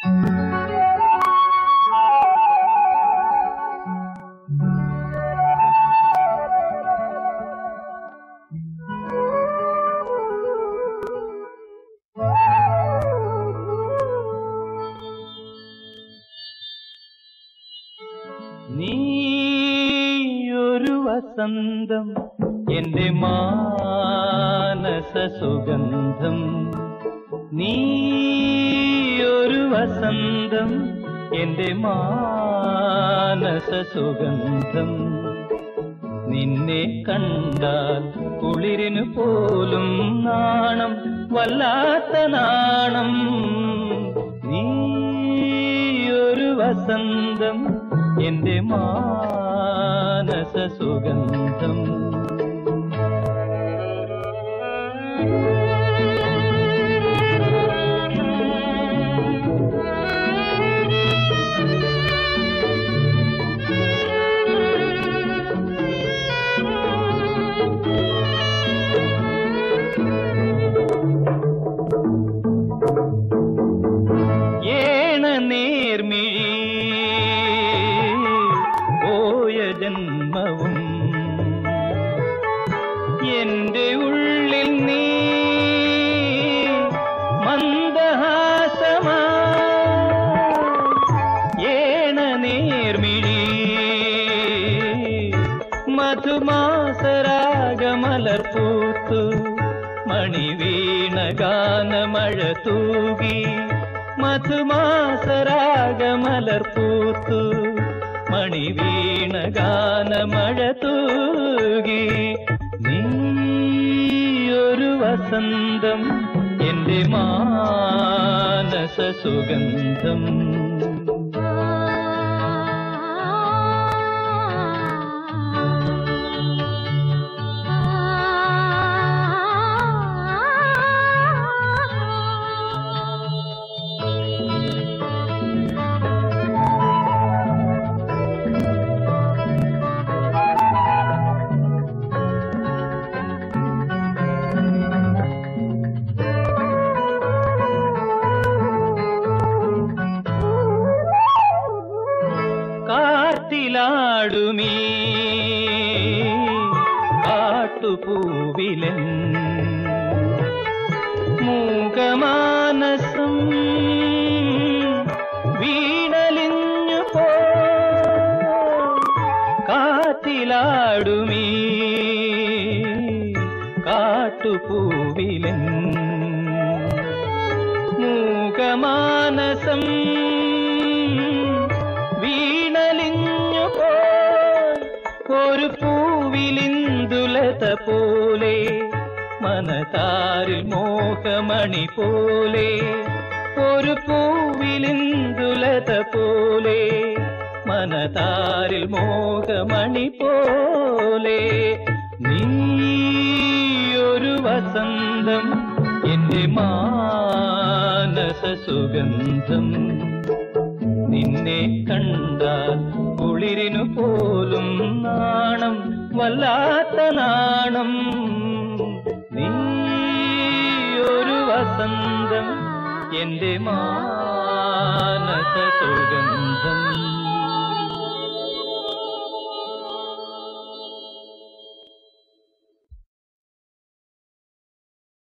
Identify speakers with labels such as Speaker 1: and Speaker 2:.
Speaker 1: നീയൊരു വസന്തം എന്റെ മാനസ സുഗന്ധം, നീയൊരു വസന്തം എന്റെ മാനസ സുഗന്ധം. നിന്നെ കണ്ടാൽ കുളിരിനു പോലും നാണം, വല്ലാത്ത നാണം. നീയൊരു വസന്തം എന്റെ മാനസ സുഗന്ധം. നേർമിഴി പോയ ജന്മവും എന്റെ ഉള്ളിൽ നീ മന്ദഹാസമാ. ഏണ നേർമിഴി മധുമാസരാഗമലർപ്പൂത്തു, മണിവീണ ഗാനമഴ തൂകി. മധുമാസരാഗമലർപ്പൂത്തു, മണിവീണ ഗാനമഴ തൂകി. നീയൊരു വസന്തം എന്റെ മാനസ സുഗന്ധം. കാറ്റിലാടുമീ കാട്ടുപൂവിലൻ മൂകമാനസം വീണലിഞ്ഞു പോ. കാറ്റിലാടുമീ കാട്ടുപൂവിലൻ മൂകമാനസം വീണലിഞ്ഞു പോയി. ഒരു പൂവിലിന്ദുലത പോലെ, മനതാരിൽ മോഹമണി പോലെ. ഒരു പൂവിലിന്ദുലത പോലെ, മനതാരിൽ മോഹമണി പോലെ. നീയൊരു വസന്തം എന്റെ മാനസ സുഗന്ധം. നിന്നെ കണ്ടാൽ കുളിരിനു പോലും നാണം, വല്ലാത്ത നാണം. നീയൊരു വസന്തം എന്റെ മാനസ സുഗന്ധം.